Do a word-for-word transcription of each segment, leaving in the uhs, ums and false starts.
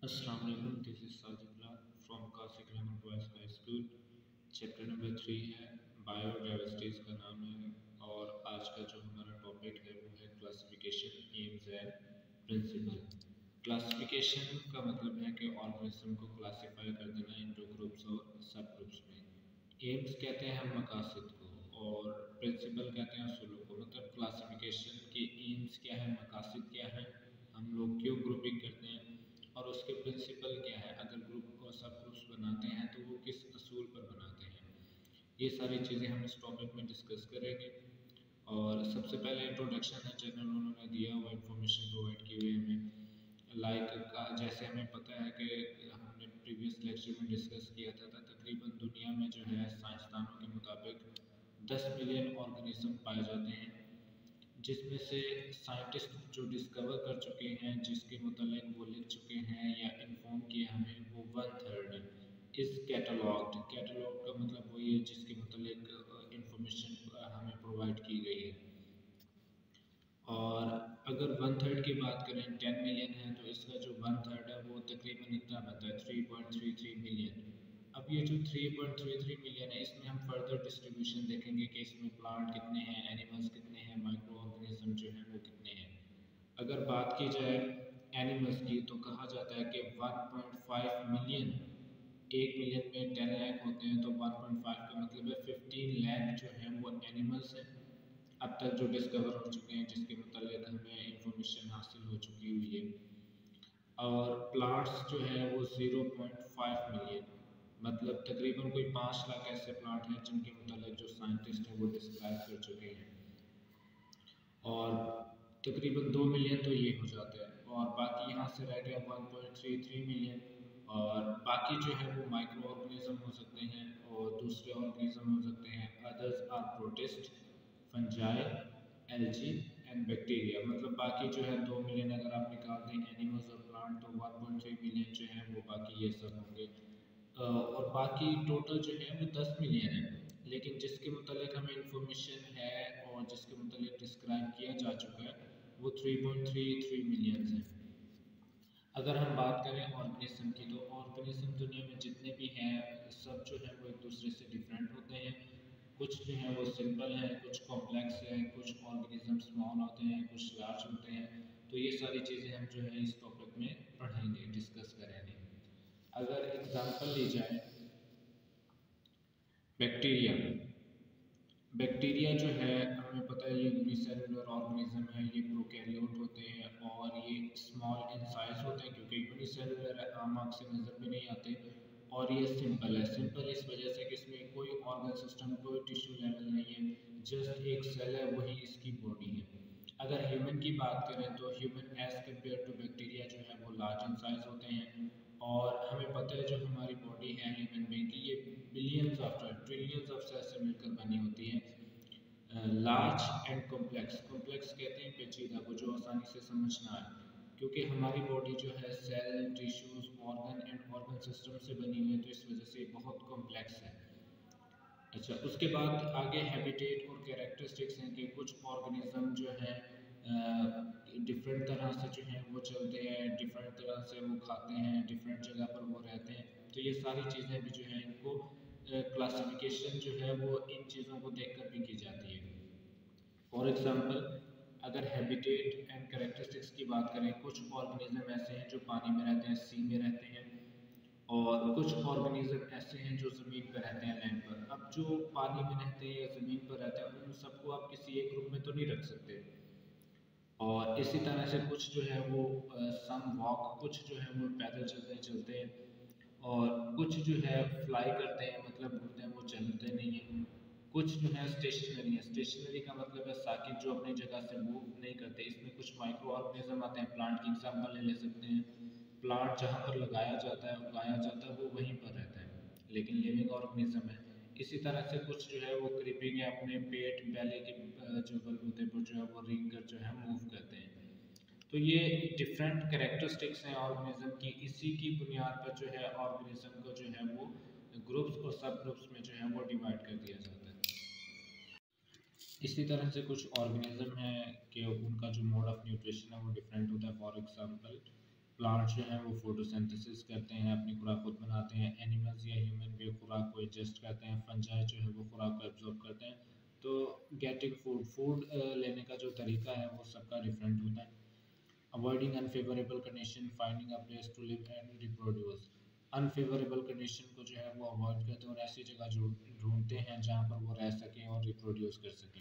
Assalamu alaikum, this is Sajid Lal from Classic Grammar Boys High School। Chapter number three है, biodiversities का नाम है और आज का जो हमारा टॉपिक है वो है classification, aims and principle. Classification का मतलब है कि ऑर्गेनिज्म को क्लासीफाई कर देना इनटू ग्रुप्स और सब ग्रुप्स में। एम्स कहते हैं हम मकासद को और प्रिंसिपल कहते हैं असूलों को। मतलब क्लासिफिकेशन के एम्स क्या है, मकासद क्या है, हम लोग क्यों ग्रुपिंग करते हैं और उसके प्रिंसिपल क्या है, अगर ग्रुप और सब ग्रुप्स बनाते हैं तो वो किस असूल पर बनाते हैं। ये सारी चीज़ें हम इस टॉपिक में डिस्कस करेंगे। और सबसे पहले इंट्रोडक्शन है, जनरल उन्होंने दिया हुआ इन्फॉर्मेशन प्रोवाइड की हुई हमें। लाइक जैसे हमें पता है कि हमने प्रीवियस लेक्चर में डिस्कस किया था, था तकरीबन दुनिया में जो है साइंसदानों के मुताबिक दस मिलियन ऑर्गेनिज्म पाए जाते हैं, जिसमें से साइंटिस्ट जो डिस्कवर कर चुके हैं, जिसके मुतालिक वो लिख चुके हैं या इन्फॉर्म किया हमें, वो one third is catalogued. Catalogue का मतलब वही है जिसके मुतालिक इंफॉर्मेशन हमें प्रोवाइड की गई है। और अगर वन थर्ड की बात करें, टेन मिलियन है तो इसका जो वन थर्ड है वो तकरीबन इतना बनता है three point three three million. अब ये जो three point three three million है, इसमें हम फर्दर डिस्ट्रीब्यूशन देखेंगे कि इसमें प्लांट कितने हैं, एनिमल्स कितने हैं, माइक्रो ऑर्गेनिज्म जो है वो कितने हैं। अगर बात की जाए एनिमल्स की तो कहा जाता है कि वन पॉइंट फाइव मिलियन, एक मिलियन में टेन लाख होते हैं तो वन पॉइंट फाइव का मतलब है फिफ्टीन लाख जो है वो एनिमल्स हैं अब तक जो डिस्कवर हो चुके हैं, जिसके मुतालिक हमें इंफॉर्मेशन हासिल हो चुकी हुई है। और प्लांट्स जो है वो ज़ीरो पॉइंट फाइव मिलियन, मतलब तकरीबन कोई पाँच लाख ऐसे प्लांट हैं जिनके मुतालिक जो साइंटिस्ट हैं वो डिस्क्राइब कर चुके हैं। और तकरीबन दो मिलियन तो ये हो जाते हैं और बाकी यहाँ से रह गया one point three three million. और बाकी जो है वो माइक्रो ऑर्गेनिज्म हो सकते हैं और दूसरे ऑर्गेनिज्म हो सकते हैं। Others are protist, fungi, algae and bacteria. मतलब बाकी जो है दो मिलियन अगर आप निकाल दें एनिमल्स और प्लांट तो वन पॉइंट थ्री मिलियन जो है वो बाकी ये सब होंगे। और बाकी टोटल जो है वो दस मिलियन है, लेकिन जिसके मुतालिक हमें इंफॉर्मेशन है और जिसके मुतालिक डिस्क्राइब किया जा चुका है वो three point three three million है। अगर हम बात करें ऑर्गेनिज्म की तो ऑर्गेनिज्म दुनिया में जितने भी हैं सब जो है वो एक दूसरे से डिफरेंट होते हैं। कुछ जो है वो सिंपल है, कुछ कॉम्प्लेक्स है, कुछ ऑर्गेनिज्म स्मॉल होते हैं, कुछ लार्ज होते हैं। तो ये सारी चीज़ें हम जो है इस टॉपिक में पढ़ेंगे, डिस्कस करेंगे। अगर एग्जांपल ली जाए बैक्टीरिया, बैक्टीरिया जो है हमें पता है ये यूनिसेलुलर ऑर्गेनिज्म है, ये प्रोकैरियोट होते हैं और ये स्मॉल इन साइज होते हैं क्योंकि यूनिसेलुलर है, आम आँख से नज़र भी नहीं आते। और ये सिंपल है, सिंपल इस वजह से कि इसमें कोई ऑर्गन सिस्टम, कोई टिश्यू लेवल नहीं है, जस्ट एक सेल है, वही इसकी बॉडी है। अगर ह्यूमन की बात करें तो human as compare to bacteria जो है वो लार्ज इन साइज होते हैं। और हमें पता है जो हमारी बॉडी है ह्यूमन बीइंग की, ये billions of trillions of cell से मिलकर बनी होती है। लार्ज एंड कॉम्प्लेक्स, कॉम्प्लेक्स कहते हैं पेचीदा को, जो आसानी से समझ ना आए, क्योंकि हमारी बॉडी जो है cell, tissues, organ and organ system से बनी हुई है, तो इस वजह से बहुत कॉम्प्लेक्स है। अच्छा, उसके बाद आगे हैबिटेट और कैरेक्टरिस्टिक्स हैं कि कुछ ऑर्गेनिज्म जो है डिफरेंट तरह से जो है वो चलते हैं, डिफरेंट तरह से वो खाते हैं, डिफरेंट जगह पर वो रहते हैं। तो ये सारी चीज़ें भी जो है इनको क्लासिफिकेशन जो है वो इन चीज़ों को देखकर भी की जाती है। फॉर एग्जांपल अगर हैबिटेट एंड कैरेक्टरिस्टिक्स की बात करें, कुछ ऑर्गेनिज्म ऐसे हैं जो पानी में रहते हैं, सी में रहते हैं, और कुछ ऑर्गेनिज्म ऐसे हैं जो ज़मीन पर रहते हैं, लैंड पर। अब जो पानी में रहते हैं या ज़मीन पर रहते हैं उन सबको आप किसी एक ग्रुप में तो नहीं रख सकते। और इसी तरह से कुछ जो है वो सम वॉक, कुछ जो है वो पैदल चलते चलते हैं, और कुछ जो है फ्लाई करते हैं, मतलब उड़ते हैं, वो चलते नहीं हैं। कुछ जो है स्टेशनरी है, स्टेशनरी का मतलब है साकित, जो अपनी जगह से मूव नहीं करते। इसमें कुछ माइक्रो ऑर्गेनिज्म आते हैं, प्लांट की एग्जांपल ले ले सकते हैं। प्लांट जहाँ पर लगाया जाता है, उगाया जाता है, वो वहीं पर रहता है, लेकिन लिविंग ऑर्गेनिज्म है। इसी तरह से कुछ जो है वो क्रीपिंग है, अपने पेट बैले के जो बलबूते पर जो है वो रिंग कर जो है मूव करते हैं। तो ये डिफरेंट कैरेक्टरिस्टिक्स हैं ऑर्गेनिज्म की। इसी की बुनियाद पर जो है ऑर्गेनिज्म को जो है वो ग्रुप्स और सब ग्रुप्स में जो है वो डिवाइड कर दिया जाता है। इसी तरह से कुछ ऑर्गेनिज्म है कि उनका जो मोड ऑफ न्यूट्रिशन है वो डिफरेंट होता है। फॉर एग्जांपल प्लांट्स जो हैं वो फोटोसिंथेसिस करते हैं, अपनी खुराक खुद बनाते हैं। एनिमल्स या ह्यूमन भी खुराक को एडजस्ट करते हैं। फंजाई जो है वो खुराक को एब्जॉर्ब करते हैं। तो गेटिंग फूड फूड लेने का जो तरीका है वो सबका डिफरेंट होता है। Avoiding unfavourable condition, finding a place to live and reproduce. Unfavourable condition को जो है वो अवॉइड करते हैं और ऐसी जगह ढूंढते हैं जहाँ पर वो रह सकें और रिप्रोड्यूस कर सकें।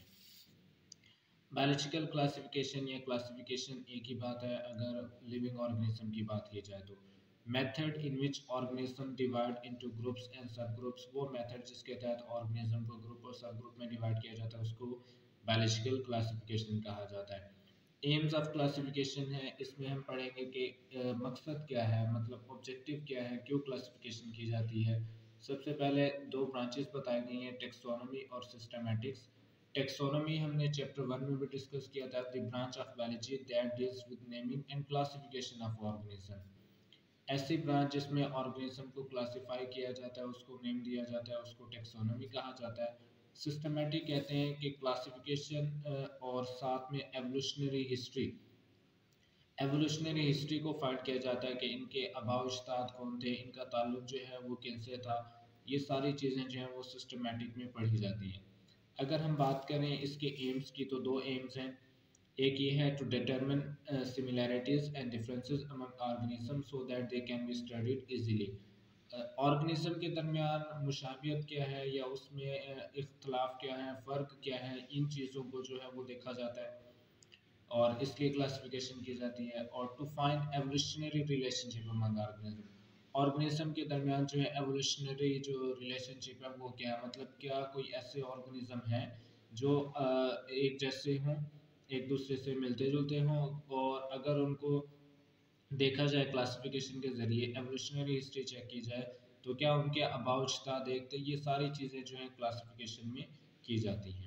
बायोलॉजिकल क्लासिफिकेशन या क्लासिफिकेशन एक ही बात है अगर लिविंग ऑर्गेनिज्म की बात की जाए तो। Method in which organism divide into groups and subgroups, वो मेथड जिसके तहत ऑर्गेनिज्म को ग्रुप और सब ग्रुप में डिवाइड किया जाता है उसको बायोलॉजिकल क्लासिफिकेशन कहा जाता है। एम्स ऑफ क्लासिफिकेशन है, इसमें हम पढ़ेंगे कि uh, मकसद क्या है, मतलब ऑब्जेक्टिव क्या है, क्यों क्लासिफिकेशन की जाती है। सबसे पहले दो ब्रांचेस बताई गई हैं, टेक्सोनॉमी और सिस्टमैटिक्स। टेक्सोनॉमी हमने चैप्टर वन में भी डिस्कस किया था, the branch of biology that deals with naming and classification of organism. ऐसी ब्रांच जिसमें ऑर्गेनिज्म को क्लासिफाई किया जाता है, उसको नेम दिया जाता है, उसको टेक्सोनॉमी कहा जाता है। सिस्टमैटिक कहते हैं कि क्लासिफिकेशन और साथ में एवोल्यूशनरी हिस्ट्री, एवोल्यूशनरी हिस्ट्री को फाइंड किया जाता है कि इनके आबाओ अजदाद कौन थे, इनका ताल्लुक जो है वो किनसे था। ये सारी चीज़ें जो हैं वो सिस्टमैटिक में पढ़ी जाती हैं। अगर हम बात करें इसके एम्स की तो दो एम्स हैं। एक ये है to determine similarities and differences among organism so that they can be studied easily. Organism के दरमियान मुशाबियत क्या है या उसमें uh, इख्तलाफ क्या है, फ़र्क क्या है, इन चीज़ों को जो है वो देखा जाता है और इसकी क्लासिफिकेशन की जाती है। और to find evolutionary relationship among organism, organism के दरमियान जो है एवोल्यूशनरी जो रिलेशनशिप है वो क्या है, मतलब क्या कोई ऐसे ऑर्गेनिज्म हैं जो एक जैसे हों, एक दूसरे से मिलते जुलते हों, और अगर उनको देखा जाए क्लासिफिकेशन के ज़रिए, एवोल्यूशनरी हिस्ट्री चेक की जाए तो क्या उनके आबाओ अजदाद देखते, ये सारी चीज़ें जो हैं क्लासिफिकेशन में की जाती हैं।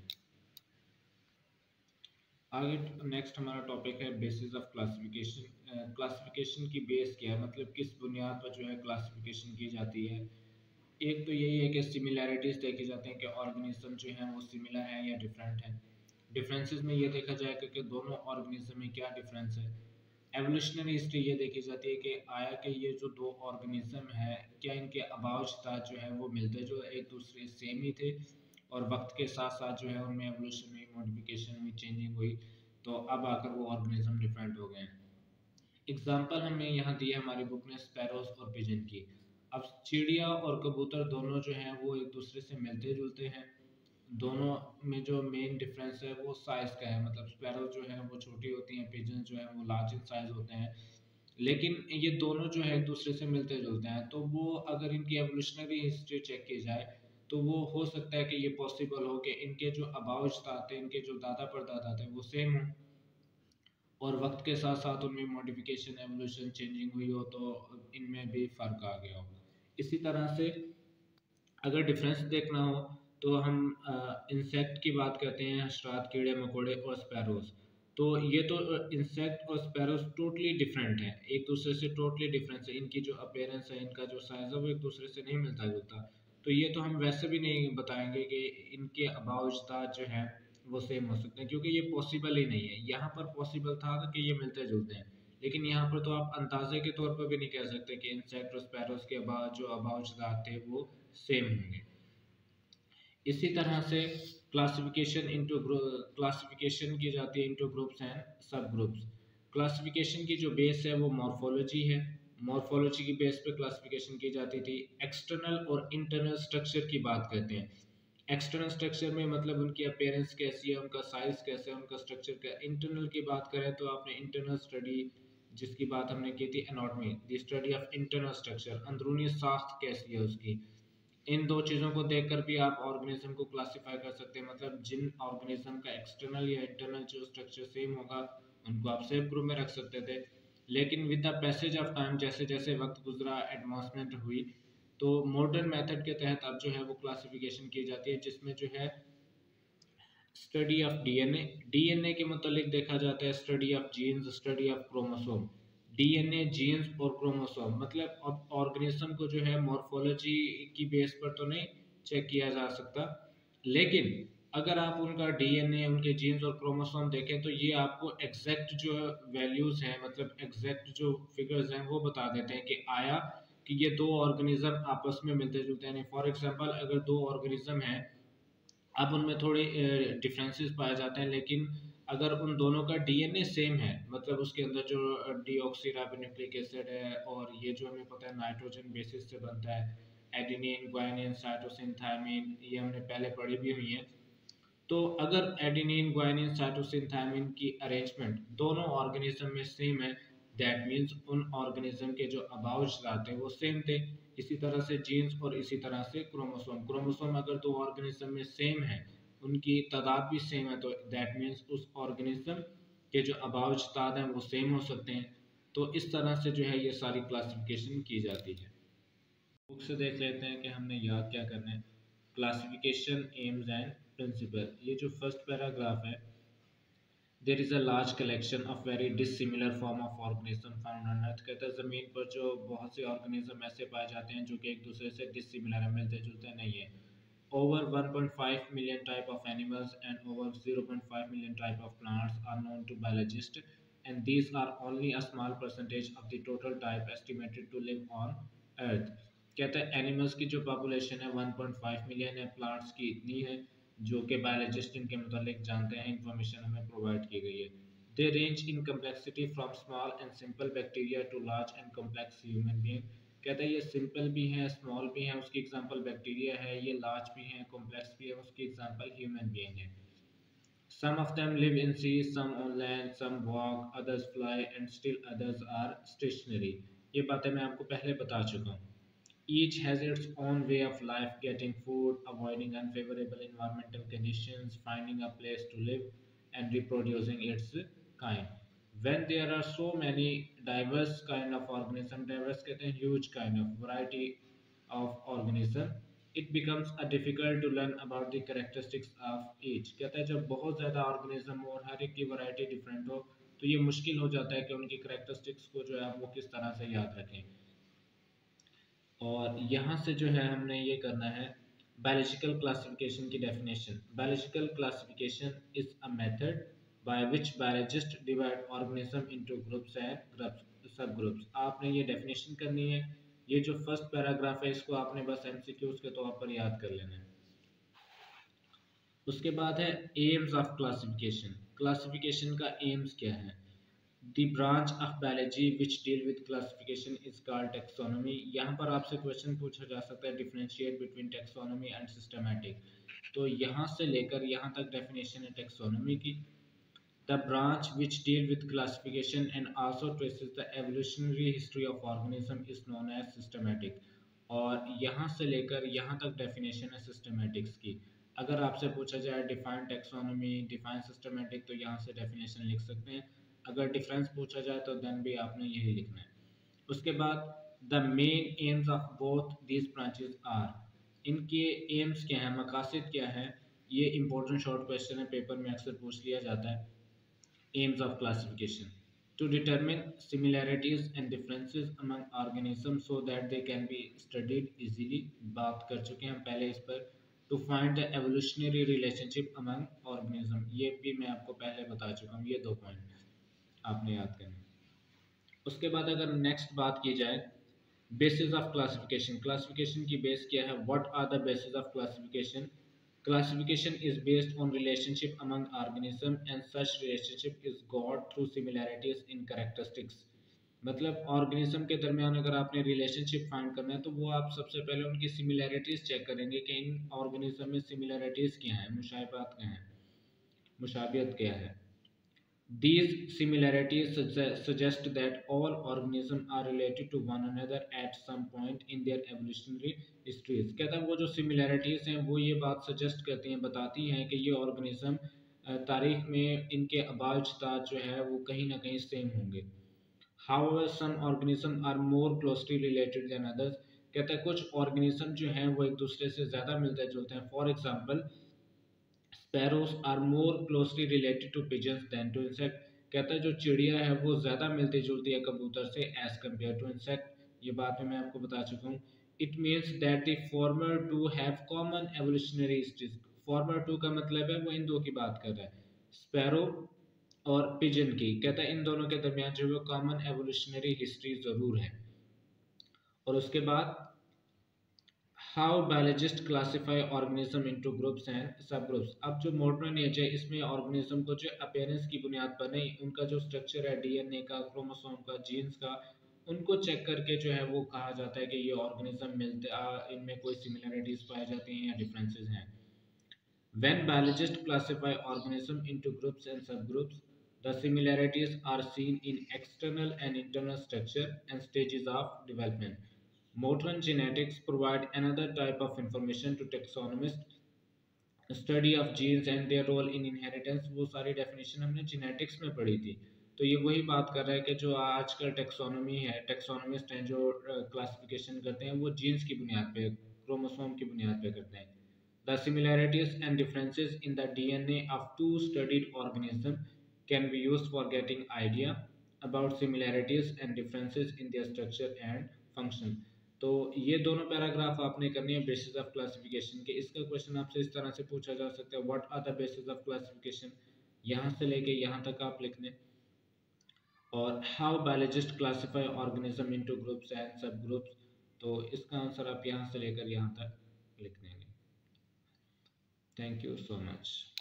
आगे नेक्स्ट हमारा टॉपिक है बेसिस ऑफ क्लासिफिकेशन। क्लासिफिकेशन की बेस क्या है, मतलब किस बुनियाद पर जो है क्लासिफिकेशन की जाती है। एक तो यही है कि सिमिलैरिटीज़ देखी जाती हैं कि ऑर्गेनिज्म जो हैं वो सिमिलर हैं या डिफरेंट हैं। डिफरेंसेस में ये देखा जाएगा कि दोनों ऑर्गेनिज्म में क्या डिफरेंस है। एवोल्यूशनरी हिस्ट्री ये देखी जाती है कि आया कि ये जो दो ऑर्गेनिज्म है क्या इनके आबाओ अजदाद जो है वो मिलते जो एक दूसरे सेम ही थे, और वक्त के साथ साथ जो है उनमें एवोल्यूशन हुई, मॉडिफिकेशन हुई, चेंजिंग हुई, तो अब आकर वो ऑर्गेनिज्म डिफरेंट हो गए हैं। एग्जाम्पल हमें यहाँ दी है हमारी बुक में स्पैरोज और पिजन की। अब चिड़िया और कबूतर दोनों जो हैं वो एक दूसरे से मिलते जुलते हैं। दोनों में जो मेन डिफरेंस है वो साइज का है, मतलब स्पैरो जो है वो छोटी होती हैं, पिजन जो है वो लार्ज इन साइज होते हैं। लेकिन ये दोनों जो है एक दूसरे से मिलते जुलते हैं, तो वो अगर इनकी एवोल्यूशनरी हिस्ट्री चेक की जाए तो वो हो सकता है कि ये पॉसिबल हो कि इनके जो आबाओ अजदाद थे, इनके जो दादा परदादा थे वो सेम हों, और वक्त के साथ साथ उनमें मॉडिफिकेशन, एवोल्यूशन, चेंजिंग हुई हो तो इनमें भी फ़र्क आ गया हो। इसी तरह से अगर डिफरेंस देखना हो तो हम इंसेक्ट की बात करते हैं, हशरात, कीड़े मकोड़े और स्पैरोज। तो ये तो इंसेक्ट और स्पैरोज टोटली डिफरेंट हैं, एक दूसरे से टोटली डिफरेंस है। इनकी जो अपीयरेंस है, इनका जो साइज है वो एक दूसरे से नहीं मिलता जुलता। तो ये तो हम वैसे भी नहीं बताएंगे कि इनके आबाओ अजदाद जो हैं वो सेम हो सकते हैं, क्योंकि ये पॉसिबल ही नहीं है। यहाँ पर पॉसिबल था कि ये मिलते जुलते हैं, लेकिन यहाँ पर तो आप अंदाजे के तौर पर भी नहीं कह सकते कि इंसेक्ट और स्पैरोज के बाद जो आबाओ अजदाद थे वो सेम होंगे। इसी तरह से क्लासिफिकेशन इनटू क्लासिफिकेशन की जाती है into groups and subgroups. Classification की जो बेस है वो मॉर्फोलॉजी है। मॉर्फोलॉजी की बेस पे क्लासिफिकेशन की जाती थी। एक्सटर्नल और इंटरनल स्ट्रक्चर की बात करते हैं। एक्सटर्नल स्ट्रक्चर में मतलब उनकी अपीयरेंस कैसी है, उनका साइज कैसा है, उनका स्ट्रक्चर क्या। इंटरनल की बात करें तो आपने इंटरनल स्टडी जिसकी बात हमने की थी anatomy, the study of internal structure, अंदरूनी साख्त कैसी है उसकी। इन दो चीज़ों को देखकर भी आप ऑर्गेनिज्म को क्लासिफाई कर सकते हैं, मतलब जिन ऑर्गेनिज्म का एक्सटर्नल या इंटरनल जो स्ट्रक्चर सेम होगा उनको आप सेम ग्रुप में रख सकते थे। लेकिन with the passage of time, जैसे जैसे वक्त गुजरा, एडवांसमेंट हुई, तो मॉडर्न मेथड के तहत अब जो है वो क्लासिफिकेशन की जाती है, जिसमें जो है स्टडी ऑफ डीएनए, डीएनए के मतलब देखा जाता है study of genes, study of chromosome. DNA, genes और क्रोमोसोम, मतलब ऑर्गेनिज्म को जो है मॉर्फोलॉजी की बेस पर तो नहीं चेक किया जा सकता, लेकिन अगर आप उनका डीएनए, उनके जीन्स और क्रोमोसोम देखें तो ये आपको एग्जैक्ट जो वैल्यूज हैं, मतलब एग्जैक्ट जो फिगर्स हैं वो बता देते हैं कि आया कि ये दो ऑर्गेनिज्म आपस में मिलते जुलते हैं। फॉर एग्जांपल अगर दो ऑर्गेनिज्म हैं, अब उनमें थोड़े डिफरेंसेस पाए जाते हैं, लेकिन अगर उन दोनों का डीएनए सेम है, मतलब उसके अंदर जो डीऑक्सीराइबोन्यूक्लिक एसिड है और ये जो हमें पता है नाइट्रोजन बेसिस से बनता है, एडेनिन, ग्वानिन, साइटोसिन, थायमिन, ये हमने पहले पढ़ी भी हुई है। तो अगर एडेनिन, ग्वानिन, साइटोसिन, थायमिन की अरेंजमेंट दोनों ऑर्गेनिज्म में सेम है, दैट मीन्स उन ऑर्गेनिज्म के जो अबाव अजदाद थे वो सेम थे। इसी तरह से जीन्स और इसी तरह से क्रोमोसोम क्रोमोसोम अगर दो ऑर्गेनिज्म में सेम है, उनकी तादाद भी सेम है, तो दैट मीन्स उस ऑर्गेनिज्म के जो अबाव अजदाद हैं वो सेम हो सकते हैं। तो इस तरह से जो है ये सारी क्लासिफिकेशन की जाती है। बुक से देख लेते हैं कि हमने याद क्या करना है। Classification, aims and principle. ये जो फर्स्ट पैराग्राफ है, there is a large collection of very dissimilar form of organism found on earth. कहता है ज़मीन पर जो बहुत से ऑर्गेनिज्म ऐसे पाए जाते हैं जो कि एक दूसरे से डिसिमिलर है, मिलते जुलते नहीं है। Over one point five million type of animals and over zero point five million type of plants are known to biologists, and these are only a small percentage of the total type estimated to live on Earth. कहता है animals की जो population है one point five million है, plants की इतनी है जो कि बायोलॉजिस्ट इनके मुतालिक जानते हैं, इंफॉर्मेशन हमें प्रोवाइड की गई है। They range in complexity from small and simple bacteria to large and complex human being. कहता है ये सिंपल भी है, स्मॉल भी है, उसकी एग्जांपल बैक्टीरिया है, ये लार्ज भी है, कॉम्प्लेक्स भी है, उसकी एग्जांपल ह्यूमन बीइंग है। Some of them live in seas, some on land, some walk, others fly, and still others are stationary. ये बातें मैं आपको पहले बता चुका हूँ। Each has its own way of life, getting food, avoiding unfavorable environmental conditions, finding a place to live, and reproducing its kind. When there are so many diverse kind of organism, diverse कहते हैं huge kind of variety of organism, it becomes a difficult to learn about the characteristics of each। कहता है जब बहुत ज़्यादा organism हो और हर एक की वैरायटी डिफरेंट हो, तो ये मुश्किल हो जाता है कि उनकी करेक्टरिस्टिक्स को जो है वो किस तरह से याद रखें। और यहाँ से जो है हमने ये करना है बायोलॉजिकल क्लासिफिकेशन की definition. Biological classification is a method by which biologist divide organism into groups and subgroups. आपने ये डेफिनेशन करनी है। ये जो फर्स्ट पैराग्राफ है इसको आपने बस एमसीक्यूज के तौर पर याद कर लेना है। उसके बाद है एम्स ऑफ क्लासिफिकेशन। क्लासिफिकेशन का एम्स क्या है? The branch of biology which deal with classification is called taxonomy। यहाँ पर आपसे क्वेश्चन पूछा जा सकता है differentiate between taxonomy and systematic। तो यहाँ से लेकर यहाँ तक डेफिनेशन है taxonomy की। The branch which deal with classification and also traces the evolutionary history of organism is known as systematic। और यहाँ से लेकर यहाँ तक डेफिनेशन है सिस्टमेटिक्स की। अगर आपसे पूछा जाए डिफाइन टैक्सोनॉमी, डिफाइन सिस्टमेटिक, तो यहाँ से डेफिनेशन लिख सकते हैं। अगर डिफरेंस पूछा जाए तो देन भी आपने यही लिखना है। उसके बाद the main aims of both these branches are. इनके एम्स क्या हैं, मकासद क्या हैं? ये इंपॉर्टेंट शॉर्ट क्वेश्चन है, पेपर में अक्सर पूछ लिया जाता है। Aims of classification to determine similarities and differences among organisms so that they can be studied easily। बात कर चुके हैं हम पहले इस पर। to find the evolutionary relationship among organism, ये भी मैं आपको पहले बता चुका हूँ। ये दो पॉइंट आपने याद करने। उसके बाद अगर नेक्स्ट बात की जाए बेसिस ऑफ क्लासिफिकेशन। क्लासिफिकेशन की बेस क्या है? What are the basis of classification? Classification is based on relationship among organisms and such relationship is got through similarities in characteristics। मतलब ऑर्गेनिज्म के दरमियान अगर आपने रिलेशनशिप फाइंड करना है तो वो आप सबसे पहले उनकी सिमिलैरिटीज चेक करेंगे कि इन ऑर्गेनिज्म में सिमिलैरिटीज क्या हैं, मुशाबहत क्या हैं, मुशाबियत क्या है। These similarities suggest that all organisms are related to one another at some point in their evolutionary histories। कहता है वो जो similarities हैं वो ये बात suggest करती हैं, बताती हैं कि ये organism तारीख में इनके आबाद अजदाद जो है वो कहीं ना कहीं सेम होंगे। However, some organisms are more closely related than others। कहता है कुछ organism जो हैं वो एक दूसरे से ज़्यादा मिलते जुलते हैं। For example, sparrows are more closely related to pigeons than to insect। कहता है जो चिड़िया है वो ज़्यादा मिलती जुलती है कबूतर से as compared to insect। ये बात मैं आपको बता चुका हूँ। It means that the former two have common evolutionary histories। Former two का मतलब है वो इन दो की बात कर रहा है, स्पैरो और पिजन की। कहता है इन दोनों के दरमियान जो है कॉमन एवोल्यूशनरी हिस्ट्री जरूर है। और उसके बाद how biologist classify organism into groups and subgroups. अब जो मॉडर्न एज है इसमें ऑर्गेनिज्म को जो अपीयरेंस की बुनियाद पर नहीं, उनका जो स्ट्रक्चर है डीएनए का, क्रोमोसोम का, जीन्स का, उनको चेक करके जो है वो कहा जाता है कि ये ऑर्गेनिज्म मिलते इनमें कोई सिमिलरिटीज पाई जाती हैं या डिफरेंसेस हैं। When biologists classify organisms into groups and subgroups, the similarities are seen in external and internal structure and stages of development. Modern genetics provide another type of information to taxonomists. Study of genes and their role in inheritance, वो सारी definition हमने genetics में पढ़ी थी। तो ये वही बात कर रहा है कि जो आजकल टेक्सोनॉमी है, टेक्सोनॉमिस्ट हैं जो क्लासिफिकेशन करते हैं वो जीन्स की बुनियाद पे, क्रोमोसोम की बुनियाद पे करते हैं। The similarities and differences in the DNA of two studied organism can be used for getting idea about similarities and differences in their structure and function. तो ये दोनों पैराग्राफ आपने करनी है बेसिस ऑफ क्लासिफिकेशन के। इसका क्वेश्चन आपसे इस तरह से पूछा जा सकता है, what are the basis of classification, यहाँ से लेके यहाँ तक आप लिख लें। और how biologist classify organism into groups and subgroups, तो इसका आंसर आप यहाँ से लेकर यहाँ तक लिख देंगे। Thank you so much.